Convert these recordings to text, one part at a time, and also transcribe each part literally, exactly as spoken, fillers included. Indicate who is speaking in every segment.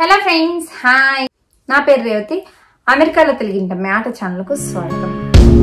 Speaker 1: Hello friends, hi. నా పేరు రేవతి. అమెరికాలో తెలుగింట మ్యాట ఛానల్ కు స్వాగతం.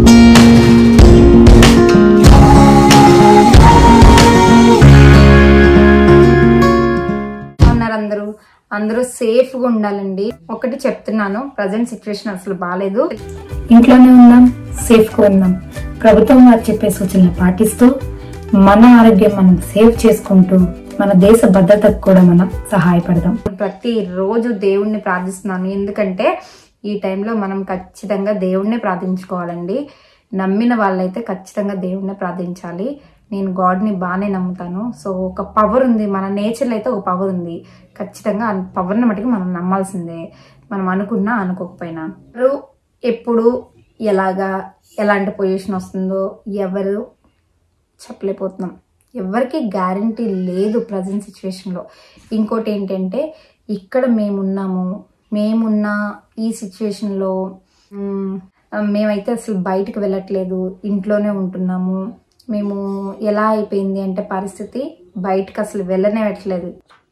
Speaker 1: ఉన్నారు అందరూ అందరూ సేఫ్ గా ఉండాలండి. ఒకటి చెప్తున్నాను, ప్రజెంట్ సిచ్యువేషన్ అసలు బాగాలేదు.
Speaker 2: ఇంట్లోనే ఉన్నాం, సేఫ్ గా ఉన్నాం. ప్రభుత్వం వారు చెప్పే సూచనలు పాటిస్తూ మన ఆరోగ్యం మనం సేవ్ చేసుకుంటూ మన దేశ భద్రతకు కూడా మనం సహాయపడదాం.
Speaker 1: ప్రతి రోజు దేవుణ్ణి ప్రార్థిస్తున్నాను, ఎందుకంటే ఈ టైంలో మనం ఖచ్చితంగా దేవుణ్ణి ప్రార్థించుకోవాలండి. నమ్మిన వాళ్ళైతే ఖచ్చితంగా దేవుణ్ణి ప్రార్థించాలి. నేను గాడ్ని బాగానే నమ్ముతాను. సో ఒక పవర్ ఉంది, మన నేచర్లో అయితే ఒక పవర్ ఉంది. ఖచ్చితంగా ఆ పవర్ని మటుకు మనం నమ్మాల్సిందే, మనం అనుకున్నా అనుకోకపోయినా. ఎవరు ఎప్పుడు ఎలాగా ఎలాంటి పొజిషన్ వస్తుందో ఎవరు చెప్పలేకపోతున్నాం. ఎవరికి గ్యారంటీ లేదు ప్రజెంట్ సిచ్యువేషన్లో. ఇంకోటి ఏంటంటే, ఇక్కడ మేమున్నాము, మేమున్న ఈ సిచ్యువేషన్లో మేమైతే అసలు బయటకు వెళ్ళట్లేదు, ఇంట్లోనే ఉంటున్నాము. మేము ఎలా అయిపోయింది అంటే పరిస్థితి, బయటకు అసలు వెళ్ళనేవట్లేదు.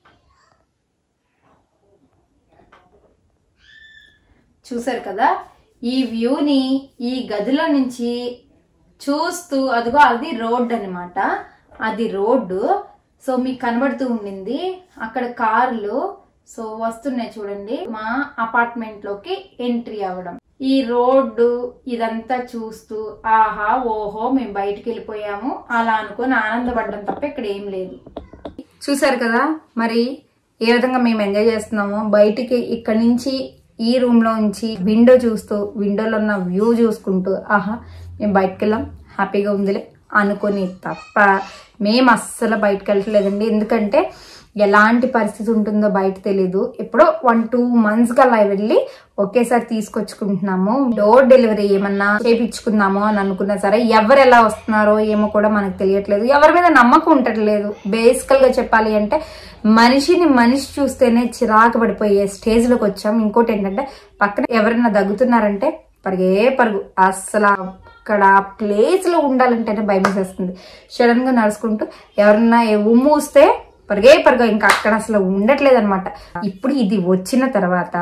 Speaker 1: చూసారు కదా ఈ వ్యూని, ఈ గదిలో నుంచి చూస్తూ, అదిగో అది రోడ్ అనమాట, అది రోడ్డు. సో మీకు కనబడుతూ ఉండింది అక్కడ కార్లు సో వస్తున్నాయి చూడండి. మా అపార్ట్మెంట్ లోకి ఎంట్రీ అవ్వడం, ఈ రోడ్డు ఇదంతా చూస్తూ ఆహా ఓహో మేము బయటికి వెళ్ళిపోయాము అలా అనుకొని ఆనందపడడం తప్ప ఇక్కడ ఏం లేదు. చూసారు కదా మరి ఏ విధంగా మేము ఎంజాయ్ చేస్తున్నామో. బయటికి ఇక్కడ నుంచి ఈ రూమ్ లో నుంచి విండో చూస్తూ, విండోలో ఉన్న వ్యూ చూసుకుంటూ ఆహా మేము బయటకు వెళ్ళాం, హ్యాపీగా ఉందిలే అనుకొని తప్ప మేము అస్సలు బయటకు వెళ్ళట్లేదండి. ఎందుకంటే ఎలాంటి పరిస్థితి ఉంటుందో బయట తెలీదు. ఎప్పుడో వన్ టూ మంత్స్ అలా వెళ్ళి ఒకేసారి తీసుకొచ్చుకుంటున్నాము. డోర్ డెలివరీ ఏమన్నా చేయించుకుందాము అని అనుకున్నా సరే ఎవరు ఎలా వస్తున్నారో ఏమో కూడా మనకు తెలియట్లేదు. ఎవరి మీద నమ్మకం ఉండట్లేదు. బేసికల్ గా చెప్పాలి అంటే మనిషిని మనిషి చూస్తేనే చిరాకు పడిపోయే స్టేజ్ లోకి వచ్చాం. ఇంకోటి ఏంటంటే, పక్కన ఎవరైనా దగ్గుతున్నారంటే పరుగే పరుగు. అస్సలు అక్కడ ప్లేస్ లో ఉండాలంటేనే భయం వేసేస్తుంది. సడన్ గా నడుచుకుంటూ ఎవరన్నా ఉమ్ము వస్తే పరుగే పరుగు, ఇంకా అక్కడ అసలు ఉండట్లేదు అనమాట. ఇప్పుడు ఇది వచ్చిన తర్వాత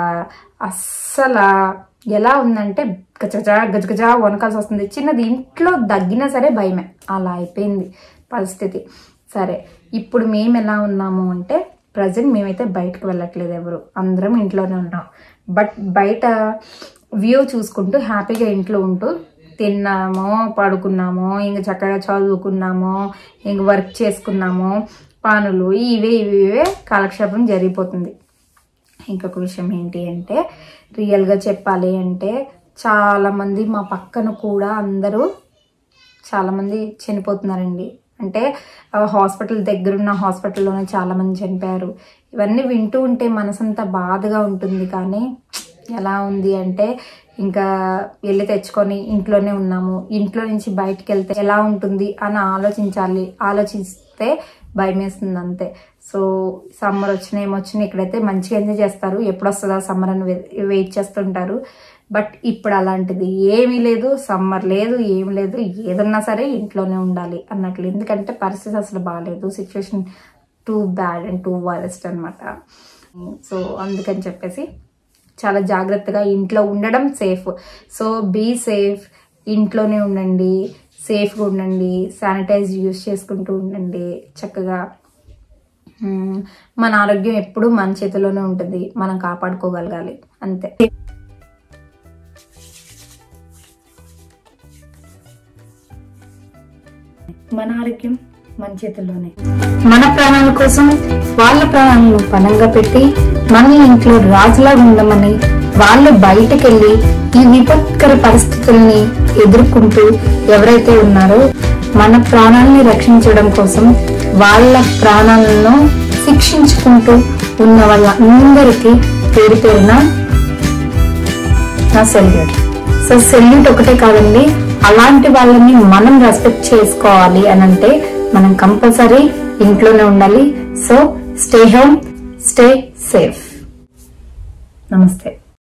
Speaker 1: అస్సలు ఎలా ఉందంటే గజగజా గజగజా వనకాల్సి వస్తుంది. చిన్నది ఇంట్లో దగ్గినా సరే భయమే, అలా అయిపోయింది పరిస్థితి. సరే ఇప్పుడు మేము ఎలా ఉన్నాము అంటే, ప్రజెంట్ మేమైతే బయటకు వెళ్ళట్లేదు, ఎవరు అందరం ఇంట్లోనే ఉన్నాం. బట్ బయట వ్యూ చూసుకుంటూ హ్యాపీగా ఇంట్లో ఉంటూ తిన్నామో పడుకున్నామో, ఇంక చక్కగా చదువుకున్నామో, ఇంక వర్క్ చేసుకున్నామో, పనులు ఇవే ఇవి ఇవే కాలక్షేపం జరిగిపోతుంది. ఇంకొక విషయం ఏంటి అంటే, రియల్గా చెప్పాలి అంటే చాలామంది మా పక్కన కూడా అందరూ చాలామంది చనిపోతున్నారండి. అంటే హాస్పిటల్ దగ్గరున్న హాస్పిటల్లోనే చాలామంది చనిపోయారు. ఇవన్నీ వింటూ ఉంటే మనసంతా బాధగా ఉంటుంది. కానీ ఎలా ఉంది అంటే, ఇంకా వెళ్ళి తెచ్చుకొని ఇంట్లోనే ఉన్నాము. ఇంట్లో నుంచి బయటకు వెళ్తే ఎలా ఉంటుంది అని ఆలోచించాలి. ఆలోచిస్తే భయం వేస్తుంది అంతే. సో సమ్మర్ వచ్చినా ఏమొచ్చినా ఇక్కడైతే మంచిగా ఎంజాయ్ చేస్తారు. ఎప్పుడు వస్తుందా సమ్మర్ అని వెయిట్ చేస్తుంటారు. బట్ ఇప్పుడు అలాంటిది ఏమీ లేదు, సమ్మర్ లేదు, ఏమి లేదు. ఏదన్నా సరే ఇంట్లోనే ఉండాలి అన్నట్లు. ఎందుకంటే పరిస్థితి అసలు బాగాలేదు. Situation too bad and too worst అనమాట. సో అందుకని చెప్పేసి చాలా జాగ్రత్తగా ఇంట్లో ఉండడం సేఫ్. సో బీ సేఫ్, ఇంట్లోనే ఉండండి, సేఫ్గా ఉండండి, శానిటైజ్ యూజ్ చేసుకుంటూ ఉండండి. చక్కగా మన ఆరోగ్యం ఎప్పుడు మన చేతిలోనే ఉంటుంది, మనం కాపాడుకోగలగాలి అంతే.
Speaker 2: మన ఆరోగ్యం మన చేతుల్లోనే. మన ప్రాణాల కోసం వాళ్ళ ప్రాణాలను పణంగా పెట్టి మన ఇంట్లో రాజులా ఉండమని వాళ్ళు బయటకెళ్ళి ఈ విపత్కర పరిస్థితుల్ని ఎదుర్కొంటూ ఎవరైతే ఉన్నారో మన ప్రాణాలని రక్షించడం కోసం వాళ్ళ ప్రాణాలను శిక్షించుకుంటూ ఉన్న వాళ్ళందరికీ పేరు పేరున నా సెల్యూట్. సో సెల్యూట్ ఒకటే కాదండి, అలాంటి వాళ్ళని మనం రెస్పెక్ట్ చేసుకోవాలి అని అంటే మనం కంపల్సరీ ఇంట్లోనే ఉండాలి. So stay home, stay safe. నమస్తే.